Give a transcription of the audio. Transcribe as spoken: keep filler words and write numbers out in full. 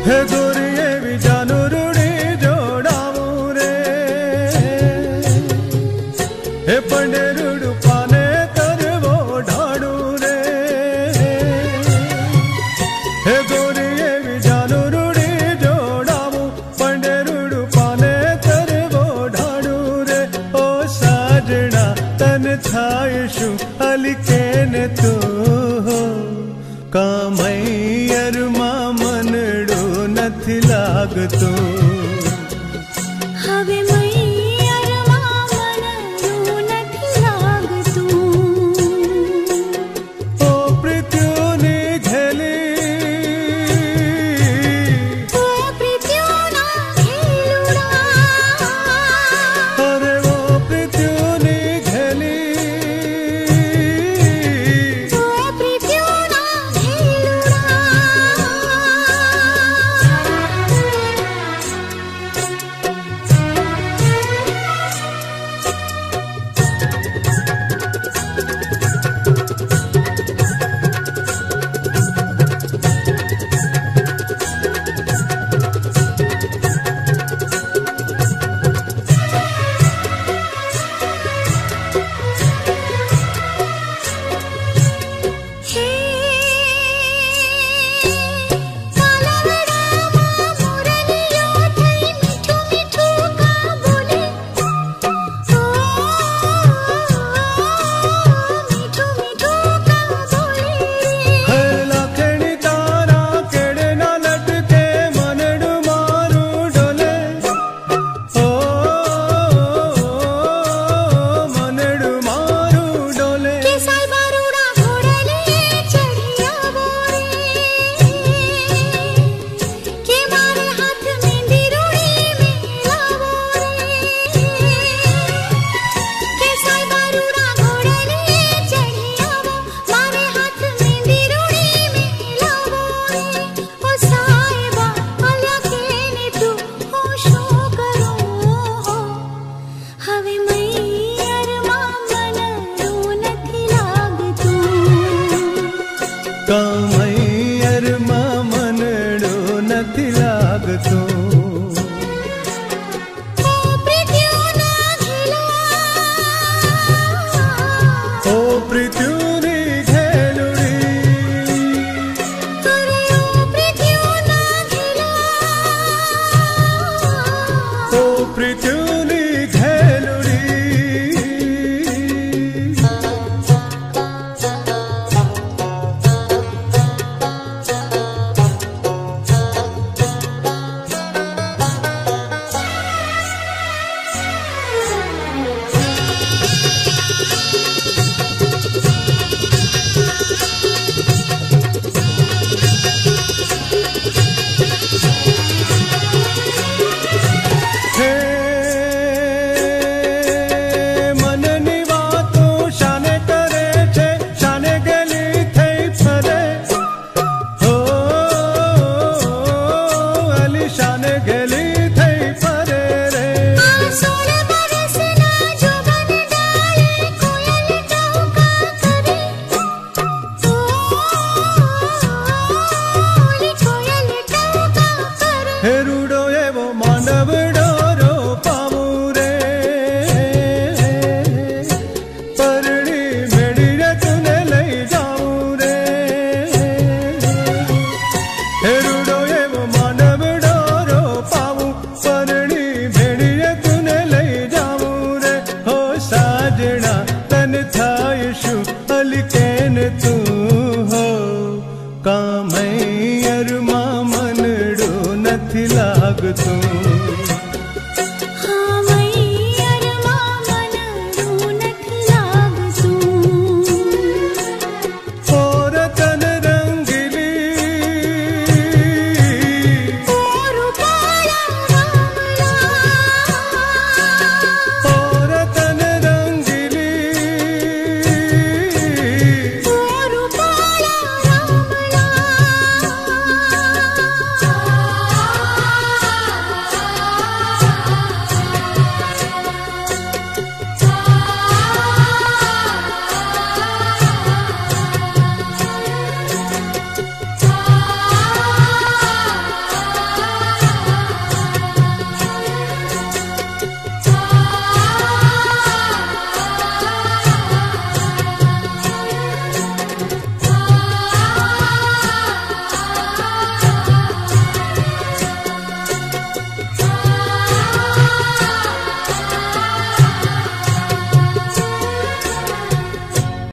હે ગોરીએ બીજાનું રૂડી જોડાવું રે, હે પંડે રૂડું પાને કરવો ઢાળું રે, હે ગોરીએ બીજાનું રૂડી જોડાવું, પંડે રૂડું પાને કરવો ઢાળું રે. ઓ સાજણા તન થાય શું અલિકે ને તું, કામૈયરમાં મનડું નથી લાગતું. હવે મૈયરમાં મનડું નથી લાગતું. ઓ પ્રીત્યુની ઘેલી, ઓ પ્રીત્યુના ઘેલુડા, અરે ઓ પ્રીત્યુની ઘેલી, ઓ પ્રીત્યુના ઘેલુડા. હે કાલાવડામાં મોરલીઓ થઈ મીઠું મીઠું કા બોલે, ઓ મીઠું મીઠું કા બોલે. હે લાખણી તારા કેડના લટકે મનડું મારું ડોલે, ઓ મનડું મારું ડોલે. કે સાઈબા રૂડા ઘોડલે ચડી આવો રે, કે મારે હાથ મેંદી રૂડી મેલાવો રે, કે સાઈબા રૂડા ઘોડલે ચડી આવો, મારે હાથ મેંદી રૂડી મેલાવો રે. ઓ સાઈબા અલ્યા કેને તું હું શું કરું, હવે મૈયરમાં મનડું નથી લાગતું. કામૈયરમાં મનડું નથી લાગતું. ઓ પ્રીત્યુના ઘેલા, ઓ પ્રીત્યુની ઘેલુડી, અરે ઓ પ્રીત્યુના ઘેલા. ઓ પ્રીત્યુની ઘેલુડી. હે મનની વાતો શાને કરે છે, શાને ગેલી થઈ ફરે, હો અલી શાને ગેલી થઈ ફરે રે. આ સોળ બરસના જોબન ડાળે કોયલ ટહુકા કરે, ઓ ઓલી કોયલ ટહુકા કરે. હે રૂડો એવો માંડવડો રોપાવું રે, પરણી મેળીને તુને લઈ જાઉં રે. હે રૂડો એવો માંડવડો રોપાવું, પરણી મેળીને તુને લઈ જાઉં રે. હો સાજણા તન થાય શું અલિકે ને તું, હો કામૈયરમાં મનડું નથી લાગતું.